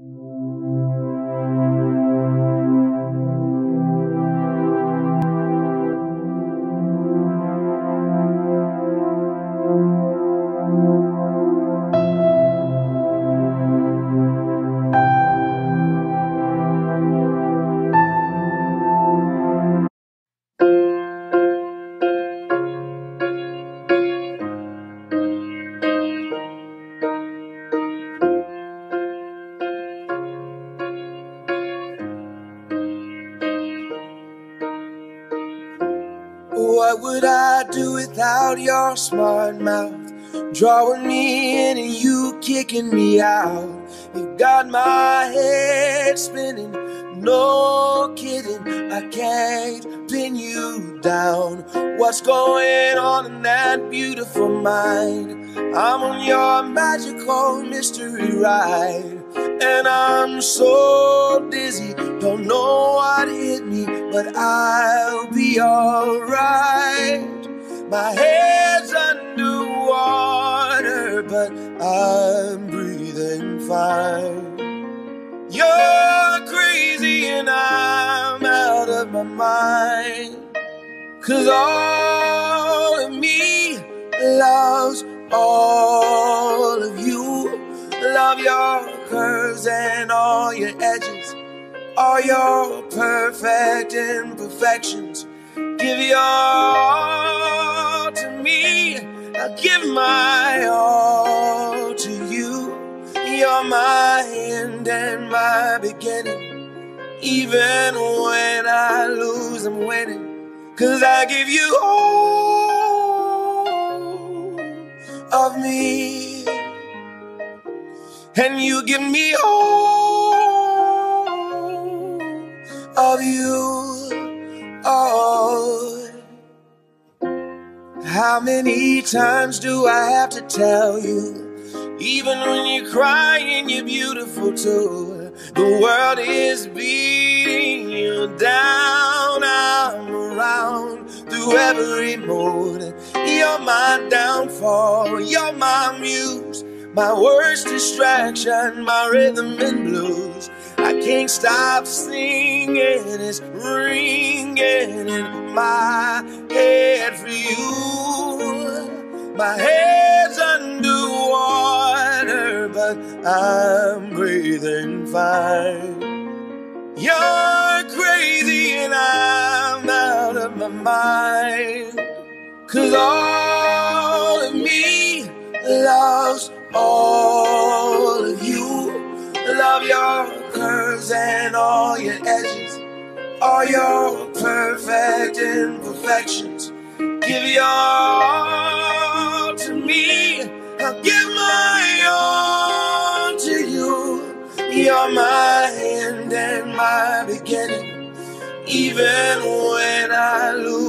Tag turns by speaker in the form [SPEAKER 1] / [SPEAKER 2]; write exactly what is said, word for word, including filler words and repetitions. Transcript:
[SPEAKER 1] What would I do without your smart mouth? Drawing me in and you kicking me out. You got my head spinning, no kidding. I can't pin you down. What's going on in that beautiful mind? I'm on your magical mystery ride, and I'm so dizzy, don't know what hit me, but I'll be alright. My head's underwater, but I'm breathing fine. You're crazy and I'm out of my mind, 'cause all of me loves all of you. Love your curves and all your edges, all your perfect imperfections. Give your all to me, I'll give my all to you. You're my end and my beginning. Even when I lose, I'm winning, 'cause I give you all of me, and you give me all of you. Oh, how many times do I have to tell you? Even when you're crying, you're beautiful too. The world is beating you down. I'm around through every mood. You're my downfall, you're my muse, my worst distraction, my rhythm and blues. I can't stop singing, it's ringing in my head for you. My head's underwater, but I'm breathing fine. You're crazy and I'm out of my mind, 'cause all of me loves all of you. Love your curves and all your edges, all your perfect imperfections. Give your all to me, I'll give my all to you. You're my end and my beginning. Even when I lose,